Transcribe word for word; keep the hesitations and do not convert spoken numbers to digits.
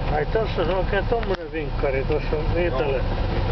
Ai tossa on oikein tommonen vinkkari, tuossa on Viitalle.